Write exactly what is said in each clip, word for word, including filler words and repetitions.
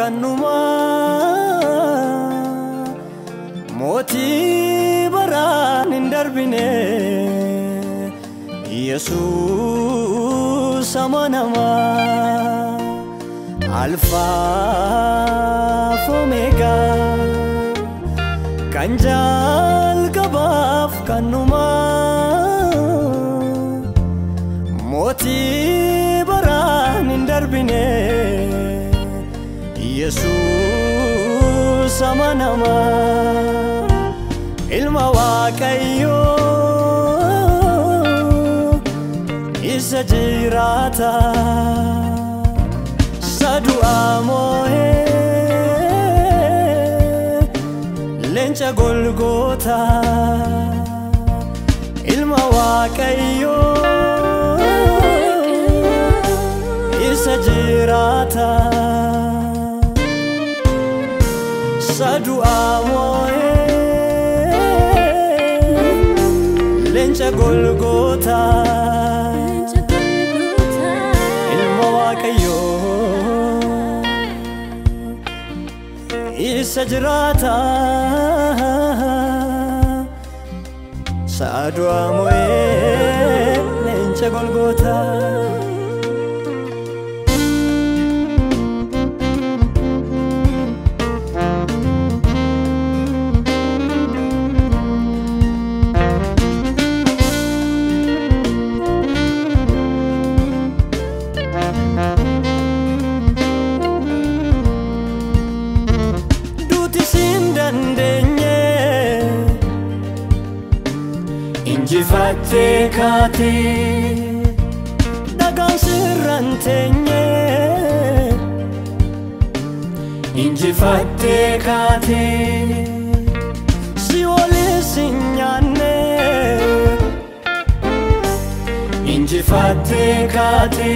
kanuma moti baran indarbine Jesus amanama Alpha Omega Kanjal kabaf kanuma moti baran indarbine Jesus amanama ilma waqayyo isa jirata sadu amoe lencha golgota ilma waqayyo isa jirata sadu amoe lencha golgota ilma waqayyo isa jirata sadu amoe lencha golgota Injifatte kate dagan sirrantenye Injifatte kate siwole signane Injifatte kate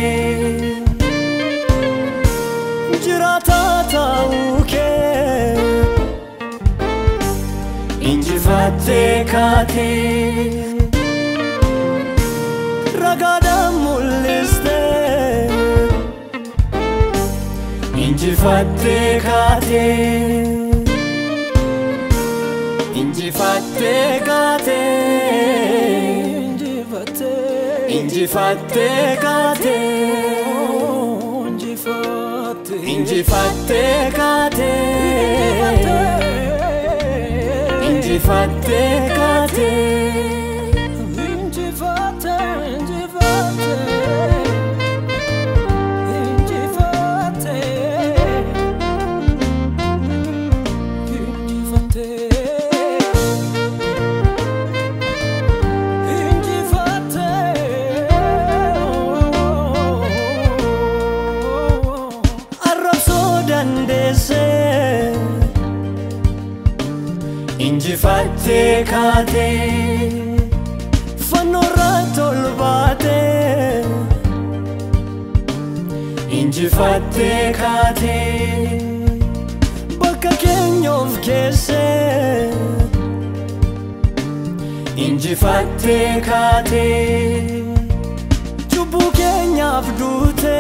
jirata tauke Injifatte kate ragada muliste Injifatte kate Injifatte kate Injifatte kate Injifatte kate Injifatte kate Injifatte kate fanora tolbate Injifatte kate bakka keenyof kesse Injifatte kate chubbu keenyaf dute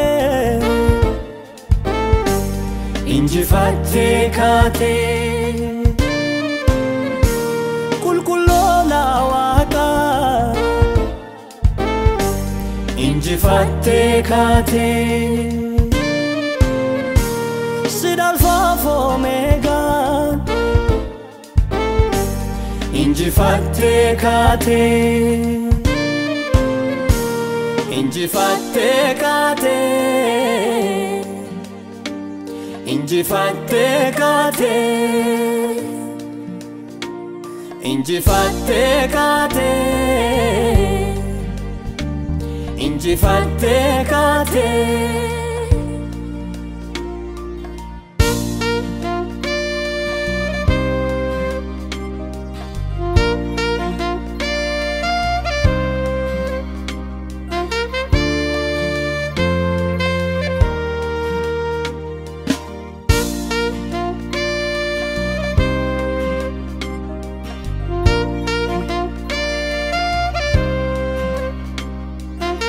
Injifatte kate Injifatte kate Sid Alpha Omega Injifatte kate Injifatte kate Injifatte kate Injifatte kate Injifatte kate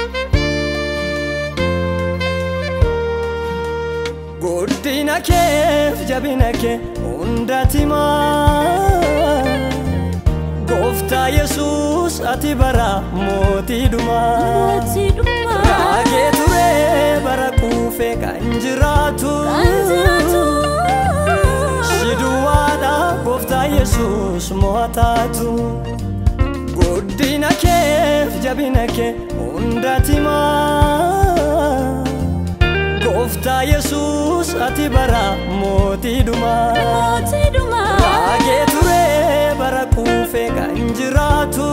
Dina ke jabina kee hundatti himaa Gooftaa Yesuus ati bara mootii dhumaa Raagee ture bara kuufee kan jiraatu Shiduwaadha Gooftaa Yesuus mo'ataatu Guddina keef jabina kee hundatti himaa Gooftaa Yesuus ati bara mootii dhumaa Raagee ture bara kuufee kan jiraatu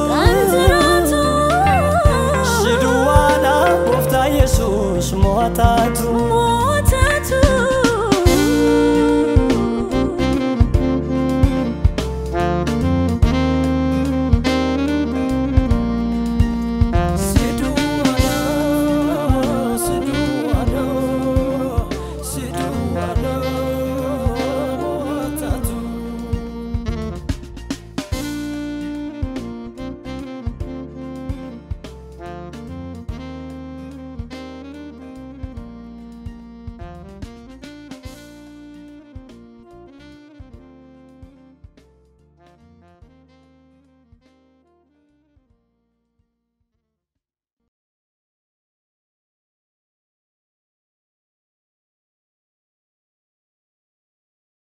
Shiduwaadha Gooftaa Yesuus mo'ataatu